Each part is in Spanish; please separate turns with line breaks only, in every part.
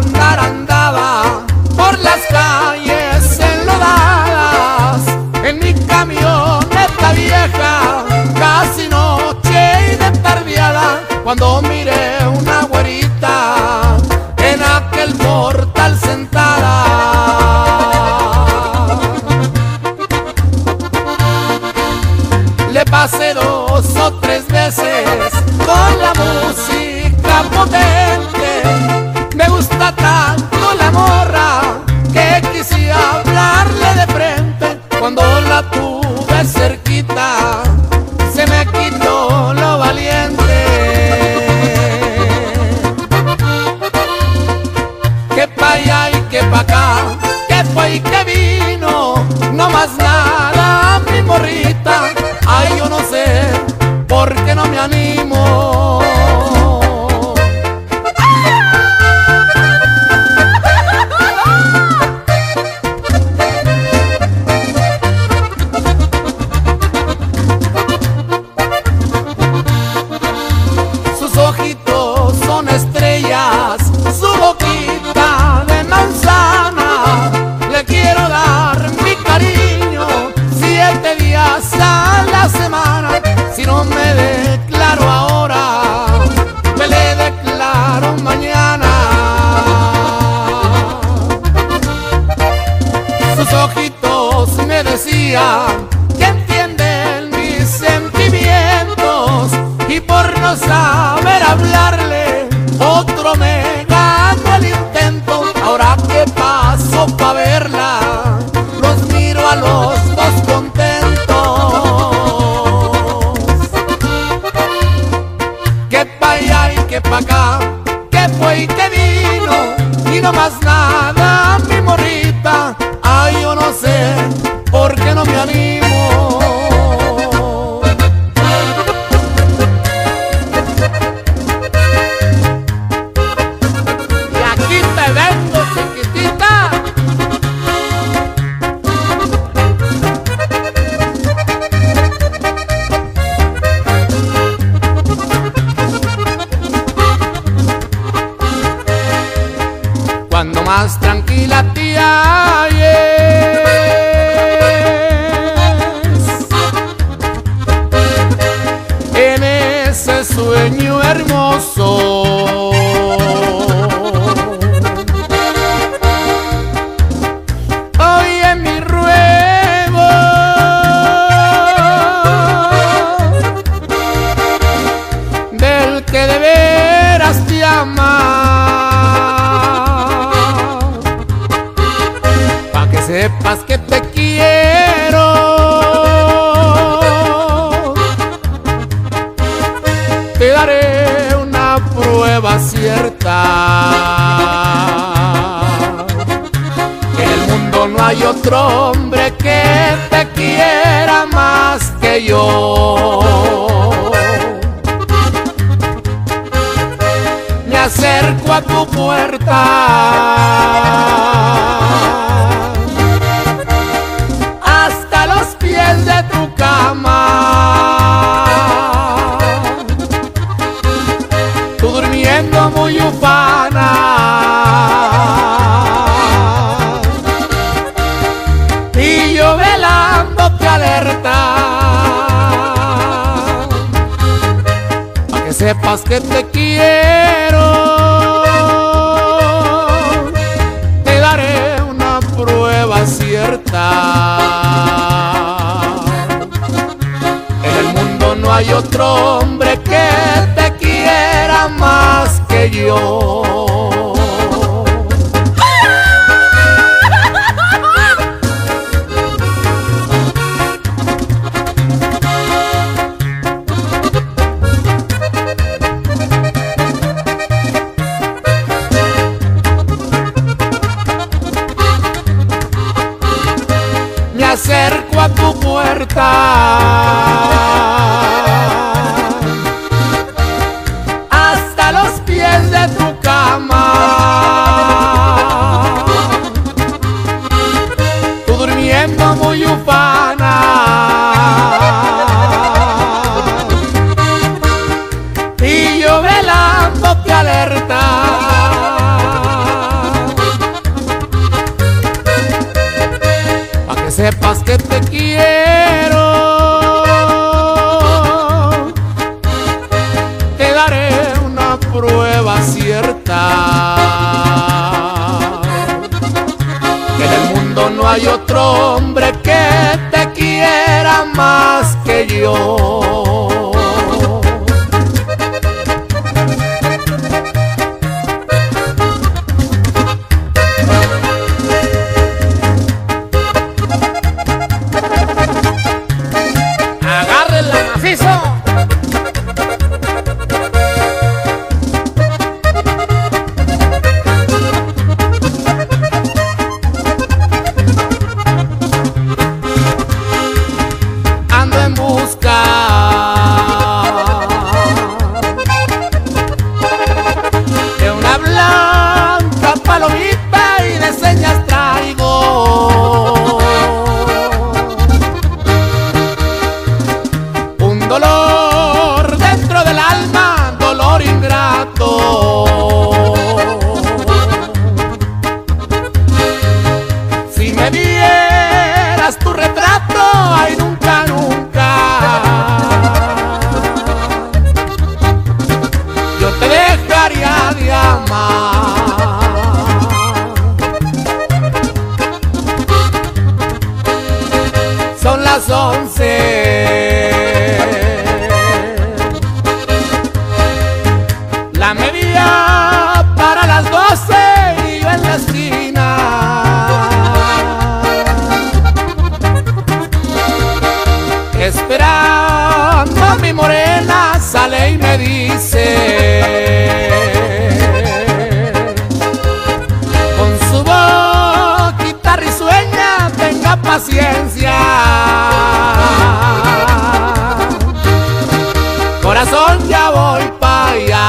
andar andaba por las calles enlodadas, en mi camioneta vieja, casi noche y de tardeada, cuando miré una güerita en aquel portal sentada. Le pasé 2 o 3 veces con la música potente. Me gusta tanto la morra que quise hablarle de frente. Cuando la tuve cerquita se me quitó lo valiente. Que pa' allá y que pa' acá, que fue y que vino, no más nada mi morrita. Ay, yo no sé por qué no me animo. Sus ojitos son estrellas, su boquita de manzana. Le quiero dar mi cariño 7 días a la semana. Si no me declaro ahora, me le declaro mañana. Sus ojitos me decían que entienden mis sentimientos, y por no saber hablarle otro me ganó el intento. Ahora que paso pa' verla, los miro a los dos contentos. Que pa' allá y que pa' acá, que fue y que vino, y no más nada mi morrita. Ay, yo no sé por qué no me animo. Y aquí te vengo, chiquitita. Cuando más tranquila te halles en ese sueño hermoso, oye mi ruego, del que de veras te ama, sepas que te quiero. Te daré una prueba cierta, que en el mundo no hay otro hombre que te quiera más que yo. Me acerco a tu puerta, de tu cama, tú durmiendo muy ufana, y yo velándote alerta, para que sepas que te quiero. Te daré una prueba cierta, no hay otro hombre que te quiera más que yo. Me acerco a tu puerta, de tu cama, tú durmiendo muy ufana, y yo velándote alerta, no hay otro hombre que te quiera más que yo.
Agárrenla macizo.
Ando en busca de una blanca palomita y de señas traigo un dolor dentro del alma, dolor ingrato. Si me vieras tu retrato, ay, nunca, nunca yo te dejaría de amar. Son las 11, la media para las 12 y yo en la esquina esperando a mi morena. Sale y me dice con su boquita risueña: tenga paciencia, corazón, ya voy pa' allá.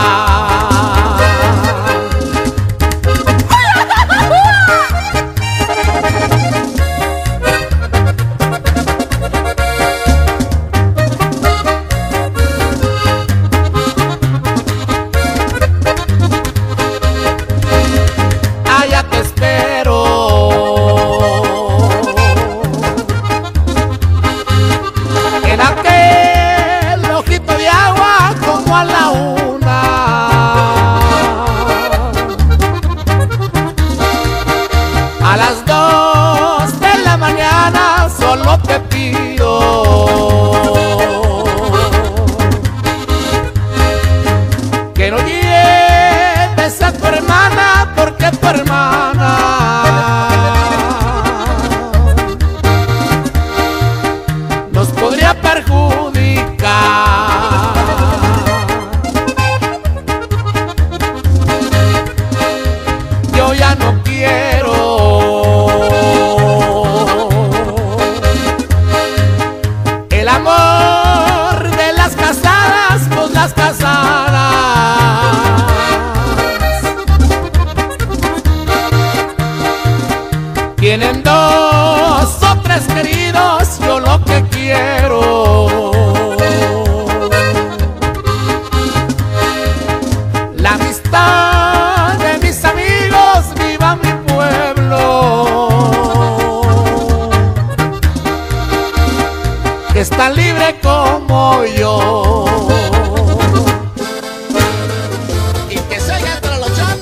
Allá te espero en aquel ojito de agua, como a la 1. A las 2 de la mañana solo te pido que no lleves a tu hermana, porque tu hermana nos podría perjudicar. Yo ya no quiero el amor de las casadas, pues las casadas tienen 2 o 3 queridos. Yo lo que quiero, la amistad de mis amigos. Viva mi pueblo, que es tan libre como yo.
Y que se oiga el trolochón.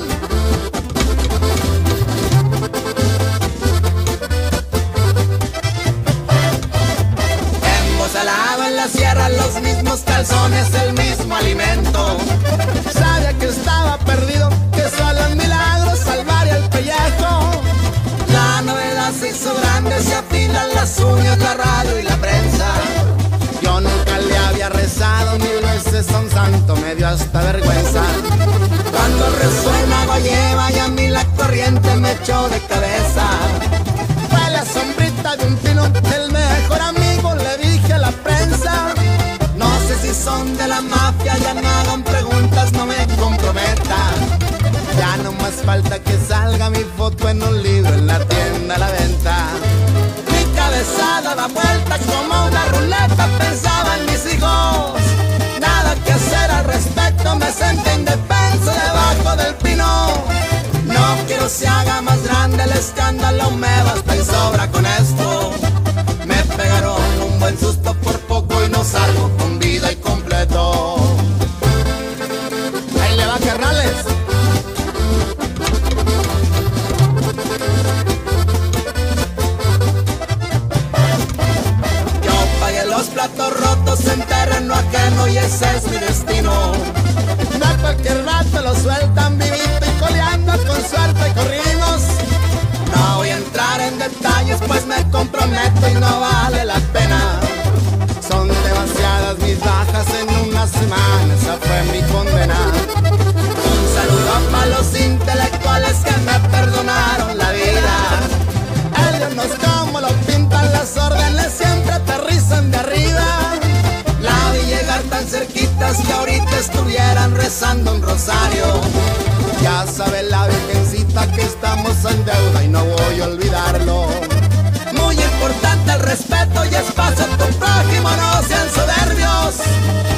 Embosalado en la sierra, los mismos calzones, el mismo alimento. Sabía que estaba perdido, que solo en milagros salvaría el pellejo. La novedad se hizo grande, se afilan las uñas, la radio y la prensa. Yo nunca le había rezado 1000 veces a un santo, me dio hasta vergüenza. Cuando resuena agua lleva y a mí la corriente me echó de cabeza. Fue la sombrita de un pino, el mejor amigo, le dije a la prensa. No sé si son de la mafia, ya no hagan preguntas, no me comprometan. Ya no más falta que salga mi foto en un libro, en la tienda a la venta. Mi cabeza daba vueltas como una ruleta, pensaba en mis hijos. Nada que hacer al respecto, me senté indefenso debajo del pino. No quiero se haga más grande el escándalo, me basta y sobra con esto. Me pegaron un buen susto por poco y no salgo con vida y completo. Ahí le va, a carnales. respeto y no vale la pena. Son demasiadas mis bajas en una semana, esa fue mi condena. Un saludo para los intelectuales que me perdonaron la vida. Ellos no es como lo pintan, las órdenes siempre aterrizan de arriba. La vi llegar tan cerquitas que ahorita estuvieran rezando un rosario. Ya sabe la virgencita que estamos en deuda y no voy a olvidarlo. Muy importante el respeto y espacio a tu prójimo, no sean soberbios.